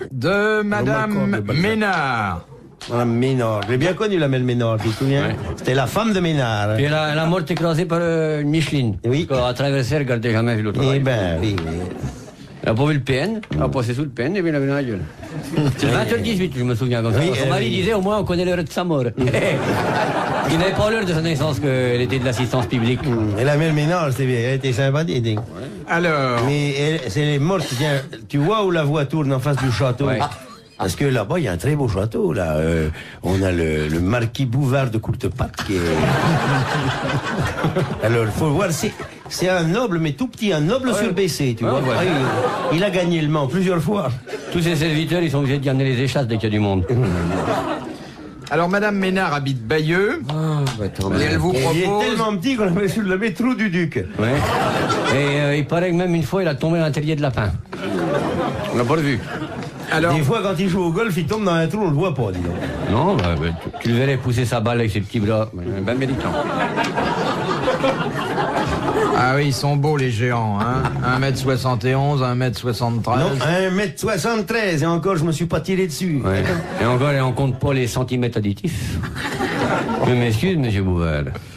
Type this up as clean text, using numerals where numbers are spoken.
De Madame Ménard. Madame Ménard. J'ai bien connu la Melle Ménard, tu te souviens? Ouais. C'était la femme de Ménard. Puis elle a mort écrasée par une Micheline. Oui. Elle a traversé, elle regardait jamais vu l'autre. Eh ben, oui, oui. Elle a pas vu le PN, elle a passé sous le PN et puis elle avait dans la gueule. C'est le 20h18, je me souviens comme ça. Oui, Son mari oui. disait au moins on connaît l'heure de sa mort. Il n'avait pas l'heure de sa naissance qu'elle était de l'assistance publique. Et la Melle Ménard, c'était bien, elle était sympathique. Alors, Mais c'est morte, tiens, tu vois où la voie tourne en face du château? Ouais. Parce que là-bas, il y a un très beau château, là. On a le marquis Bouvard de Courtepatte qui est... Alors, il faut voir, c'est un noble, mais tout petit, un noble surbaissé, tu vois. voilà. Ah, il a gagné le Mans plusieurs fois. Tous ces serviteurs, ils sont obligés de garder les échasses dès qu'il y a du monde. alors Madame Ménard habite Bayeux. Et elle vous Il est propose... tellement petit qu'on appelle sur le métro du Duc. Ouais. Et il paraît que même une fois, il a tombé dans un terrier de lapin. On l'a pas vu. Alors, Des fois, quand il joue au golf, il tombe dans un trou, on le voit pas, dis donc. Non, tu le verrais pousser sa balle avec ses petits bras. Ben méritant. ah oui, ils sont beaux les géants, hein. 1m71, 1m73. Non, 1m73, et encore, je me suis pas tiré dessus. Ouais. Et encore, on compte pas les centimètres additifs. Je m'excuse, monsieur Bouvard.